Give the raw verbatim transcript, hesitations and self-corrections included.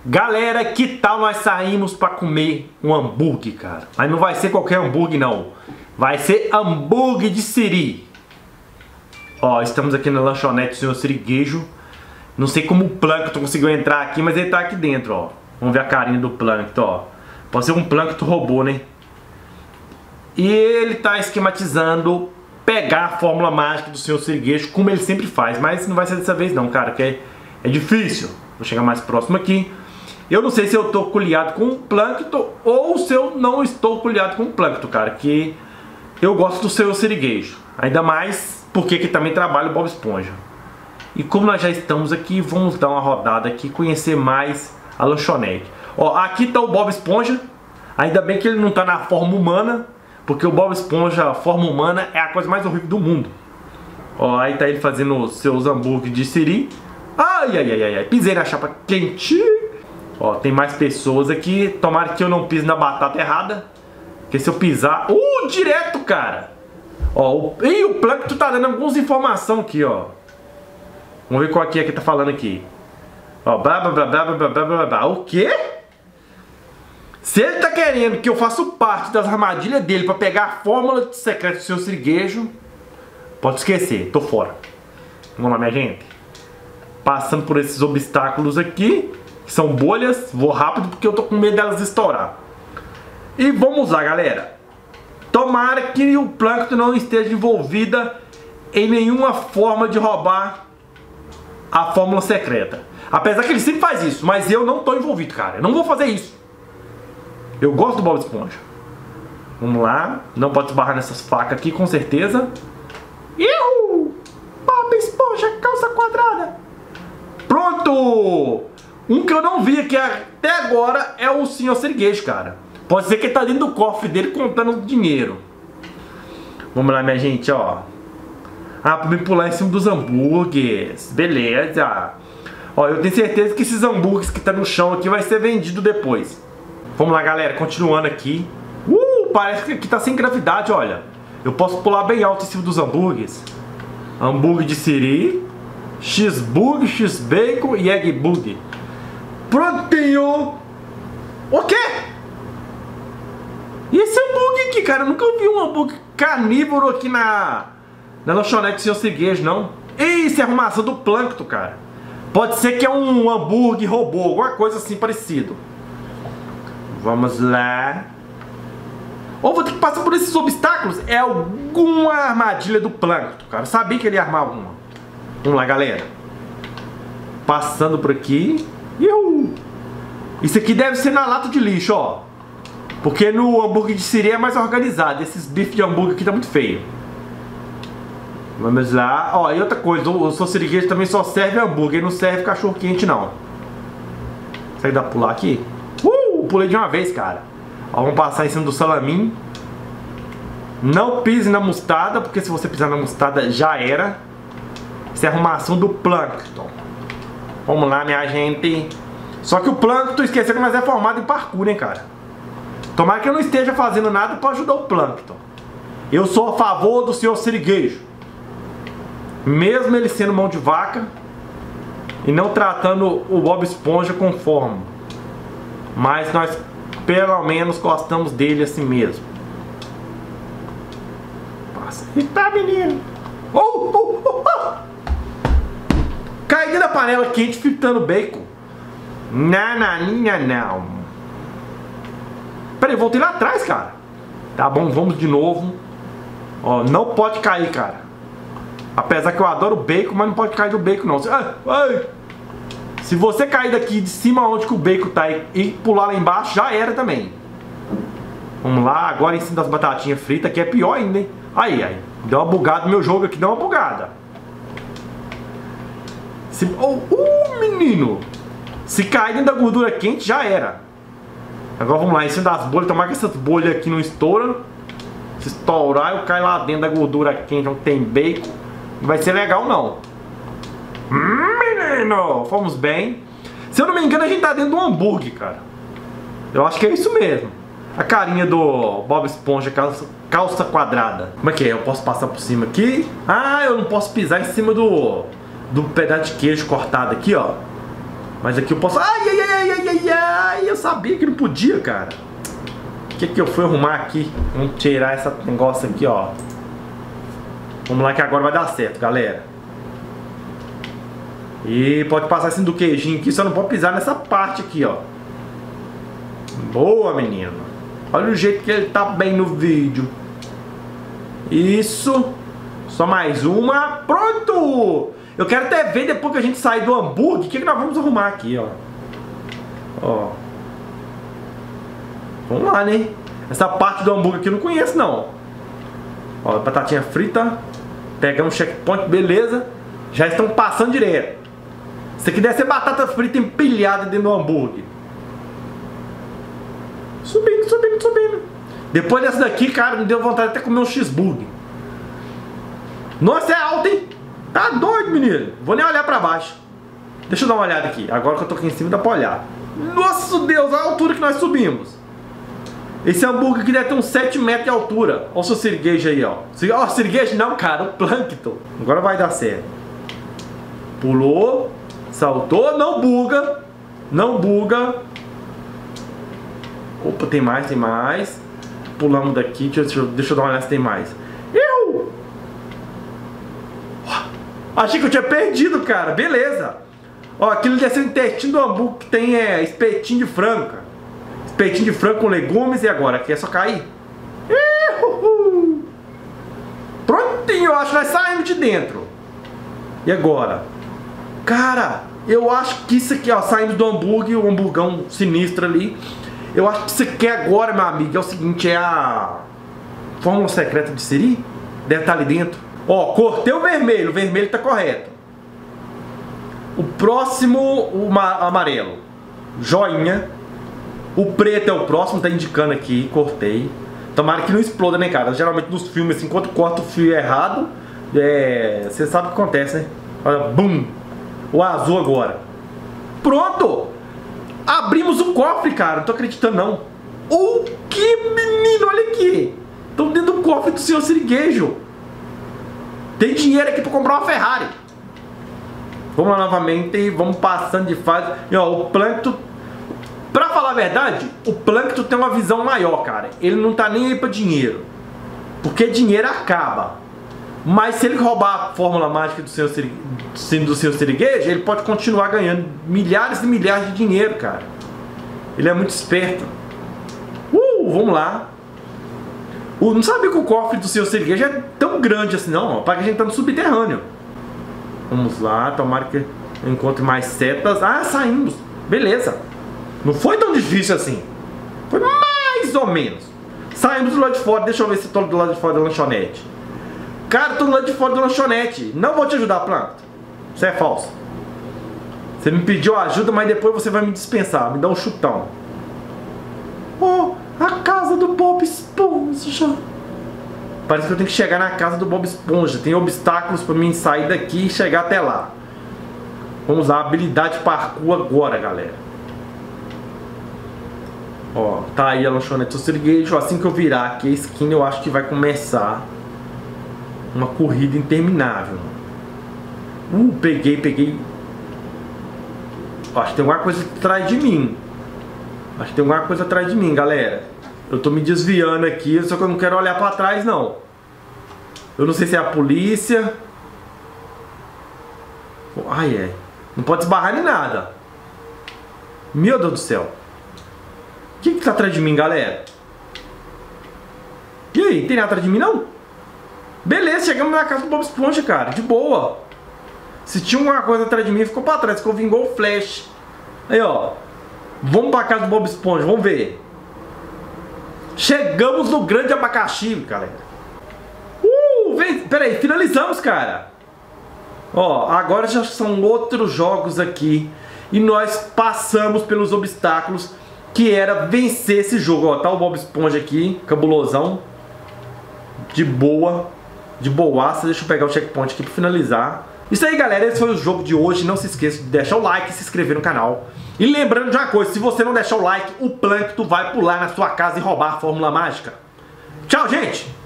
Galera, que tal nós saímos pra comer um hambúrguer, cara? Mas não vai ser qualquer hambúrguer, não. Vai ser hambúrguer de siri. Ó, estamos aqui na lanchonete do senhor Siriguejo. Não sei como o Plankton conseguiu entrar aqui, mas ele tá aqui dentro, ó. Vamos ver a carinha do Plankton, ó. Pode ser um Plankton robô, né? E ele tá esquematizando pegar a fórmula mágica do senhor Siriguejo, como ele sempre faz. Mas não vai ser dessa vez não, cara, porque é, é difícil. Vou chegar mais próximo aqui. Eu não sei se eu tô colhado com o Plankton ou se eu não estou colhado com o Plankton, cara. Que eu gosto do senhor Siriguejo. Ainda mais porque que também trabalha o Bob Esponja. E como nós já estamos aqui, vamos dar uma rodada aqui, conhecer mais a lanchonete. Ó, aqui tá o Bob Esponja. Ainda bem que ele não tá na forma humana, porque o Bob Esponja, a forma humana, é a coisa mais horrível do mundo. Ó, aí tá ele fazendo os seus hambúrgueres de siri. Ai, ai, ai, ai, ai. Pisei na chapa quente. Ó, tem mais pessoas aqui. Tomara que eu não pise na batata errada, porque se eu pisar... Uh, direto, cara! Ó, o... Ih, o Plankton tá dando algumas informações aqui, ó. Vamos ver qual aqui é que tá falando aqui. Ó, blá, blá, blá, blá, blá, blá, blá, blá. O quê? Se ele tá querendo que eu faça parte das armadilhas dele pra pegar a fórmula secreta do seu Siriguejo, pode esquecer, tô fora. Vamos lá, minha gente. Passando por esses obstáculos aqui, que são bolhas. Vou rápido porque eu tô com medo delas estourar. E vamos lá, galera. Tomara que o Plankton não esteja envolvida em nenhuma forma de roubar a fórmula secreta. Apesar que ele sempre faz isso, mas eu não tô envolvido, cara. Eu não vou fazer isso. Eu gosto do Bob Esponja. Vamos lá. Não pode esbarrar nessas facas aqui, com certeza. Iu! Bob Esponja, calça quadrada. Pronto! Um que eu não vi aqui até agora é o senhor Siriguejo, cara. Pode ser que ele tá dentro do cofre dele contando dinheiro. Vamos lá, minha gente, ó. Ah, pra me pular em cima dos hambúrgueres. Beleza. Ó, eu tenho certeza que esses hambúrgueres que tá no chão aqui vai ser vendido depois. Vamos lá, galera, continuando aqui. Uh, parece que aqui tá sem gravidade, olha. Eu posso pular bem alto em cima dos hambúrgueres. Hambúrguer de siri, X-Burger, X-Bacon e Egg Burger. Prontinho! O quê? E esse hambúrguer aqui, cara? Eu nunca vi um hambúrguer carnívoro aqui na, na lanchonete do senhor Siriguejo, não. Isso é arrumação do Plankton, cara. Pode ser que é um hambúrguer robô, alguma coisa assim parecido. Vamos lá. Ou vou ter que passar por esses obstáculos. É alguma armadilha do Plankton, cara. Eu sabia que ele ia armar uma. Vamos lá, galera. Passando por aqui. Iu! Isso aqui deve ser na lata de lixo, ó. Porque no hambúrguer de siri é mais organizado. Esses bifes de hambúrguer aqui tá muito feio. Vamos lá. Ó, e outra coisa, o seu Siriguejo também só serve hambúrguer, não serve cachorro quente, não. Será que dá pra pular aqui? Uh, pulei de uma vez, cara. Ó, vamos passar em cima do salaminho. Não pise na mostarda, porque se você pisar na mostarda já era. Isso é arrumação do Plankton. Vamos lá, minha gente. Só que o Plankton, esqueceu que nós é formado em parkour, hein, cara. Tomara que eu não esteja fazendo nada para ajudar o Plankton. Eu sou a favor do senhor Siriguejo. Mesmo ele sendo mão de vaca e não tratando o Bob Esponja conforme. Mas nós pelo menos gostamos dele assim mesmo. Passa. E tá, menino? Oh, oh, oh, oh. Caí dentro da panela quente fritando bacon. Nananinha não. Peraí, voltei lá atrás, cara. Tá bom, vamos de novo. Ó, não pode cair, cara. Apesar que eu adoro bacon, mas não pode cair do bacon, não. Ai, ai. Se você cair daqui de cima onde que o bacon tá e pular lá embaixo, já era também. Vamos lá, agora em cima das batatinhas fritas, que é pior ainda, hein? Aí, aí. Deu uma bugada no meu jogo aqui, deu uma bugada. Se... Oh, uh, menino! Se cair dentro da gordura quente, já era. Agora vamos lá, em cima das bolhas. Tomara que essas bolhas aqui não estouram. Se estourar, eu caio lá dentro da gordura quente onde tem bacon. Não vai ser legal, não. Hum, menino! Fomos bem. Se eu não me engano, a gente tá dentro de um hambúrguer, cara. Eu acho que é isso mesmo. A carinha do Bob Esponja, calça, calça quadrada. Como é que é? Eu posso passar por cima aqui? Ah, eu não posso pisar em cima do, do pedaço de queijo cortado aqui, ó. Mas aqui eu posso... Ai, ai, ai, ai, ai, ai, eu sabia que não podia, cara. O que que eu fui arrumar aqui? Vamos tirar esse negócio aqui, ó. Vamos lá que agora vai dar certo, galera. E pode passar assim do queijinho aqui, só não pode pisar nessa parte aqui, ó. Boa, menino. Olha o jeito que ele tá bem no vídeo. Isso. Só mais uma. Pronto! Eu quero até ver depois que a gente sair do hambúrguer, o que, que nós vamos arrumar aqui, ó. Ó. Vamos lá, né? Essa parte do hambúrguer aqui eu não conheço, não. Ó, batatinha frita. Pegamos checkpoint, beleza. Já estão passando direto. Isso aqui deve ser batata frita empilhada dentro do hambúrguer. Subindo, subindo, subindo. Depois dessa daqui, cara, me deu vontade de até comer um cheeseburger. Nossa, é alto, hein? Tá doido, menino. Vou nem olhar pra baixo. Deixa eu dar uma olhada aqui. Agora que eu tô aqui em cima, dá pra olhar. Nossa, Deus, olha a altura que nós subimos. Esse hambúrguer aqui deve ter uns sete metros de altura. Olha o seu siriguejo aí, ó. Ó, oh, siriguejo não, cara, o plâncton. Agora vai dar certo. Pulou. Saltou, não buga. Não buga. Opa, tem mais, tem mais. Pulamos daqui, deixa eu, deixa eu dar uma olhada se tem mais. Eu! Achei que eu tinha perdido, cara. Beleza. Ó, aquilo deve ser o intestino do hambúrguer que tem é, espetinho de frango, cara. Espetinho de frango com legumes e agora? Aqui é só cair. Ihuhu. Prontinho, eu acho que nós saímos de dentro. E agora? Cara, eu acho que isso aqui, ó, saindo do hambúrguer, o hamburgão sinistro ali. Eu acho que isso aqui agora, meu amigo, é o seguinte, é a fórmula secreta de Siri. Deve estar ali dentro. Ó, cortei o vermelho, o vermelho tá correto. O próximo, o amarelo. Joinha. O preto é o próximo, tá indicando aqui, cortei. Tomara que não exploda, né, cara? Geralmente nos filmes, assim, enquanto corta o fio errado, é... você sabe o que acontece, né? Olha, bum! O azul agora. Pronto! Abrimos o cofre, cara. Não tô acreditando, não. O que, menino? Olha aqui. Estão dentro do cofre do senhor Siriguejo. Tem dinheiro aqui pra comprar uma Ferrari. Vamos lá novamente e vamos passando de fase. E ó, o Plâncton... Pra falar a verdade, o Plâncton tem uma visão maior, cara. Ele não tá nem aí pra dinheiro. Porque dinheiro acaba. Mas se ele roubar a fórmula mágica do seu, do seu Siriguejo, ele pode continuar ganhando milhares e milhares de dinheiro, cara. Ele é muito esperto. Uh, vamos lá. Uh, não sabia que o cofre do seu Siriguejo é tão grande assim, não. Ó, para que a gente tá no subterrâneo. Vamos lá, tomara que eu encontre mais setas. Ah, saímos. Beleza. Não foi tão difícil assim. Foi mais ou menos. Saímos do lado de fora. Deixa eu ver se tô do lado de fora da lanchonete. Cara, tô do lado de fora da lanchonete. Não vou te ajudar, Plâncton. Isso é falso. Você me pediu ajuda, mas depois você vai me dispensar. Me dá um chutão. Oh, a casa do Bob Esponja. Parece que eu tenho que chegar na casa do Bob Esponja. Tem obstáculos pra mim sair daqui e chegar até lá. Vamos usar a habilidade parkour agora, galera. Ó, tá aí a lanchonete do Siriguejo. Assim que eu virar aqui a esquina, eu acho que vai começar uma corrida interminável. Uh, peguei, peguei. Acho que tem alguma coisa atrás de mim. Acho que tem alguma coisa atrás de mim, galera. Eu tô me desviando aqui, só que eu não quero olhar pra trás, não. Eu não sei se é a polícia. Ai, é. Não pode esbarrar em nada. Meu Deus do céu. O que que tá atrás de mim, galera? E aí, tem nada atrás de mim, não? Beleza, chegamos na casa do Bob Esponja, cara. De boa. Se tinha alguma coisa atrás de mim, ficou pra trás. Ficou vingou o flash. Aí, ó. Vamos pra casa do Bob Esponja, vamos ver. Chegamos no grande abacaxi, galera. Uh, vem, peraí, finalizamos, cara. Ó, agora já são outros jogos aqui. E nós passamos pelos obstáculos, que era vencer esse jogo. Ó, tá o Bob Esponja aqui, cabulosão. De boa. De boaça. Deixa eu pegar o checkpoint aqui pra finalizar. Isso aí, galera, esse foi o jogo de hoje. Não se esqueça de deixar o like e se inscrever no canal. E lembrando de uma coisa, se você não deixar o like, o Plâncton vai pular na sua casa e roubar a fórmula mágica. Tchau, gente!